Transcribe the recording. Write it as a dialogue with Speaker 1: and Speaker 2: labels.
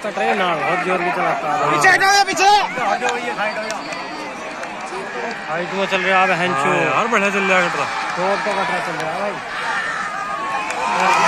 Speaker 1: Cut रहे ना बहुत जोर की चलाता है।
Speaker 2: पीछे हटो पीछे।
Speaker 1: हाइट में चल रहा है हेंचू
Speaker 3: यार बढ़िया चल रहा है कट रहा।
Speaker 1: जोर तो कट रहा चल रहा है भाई।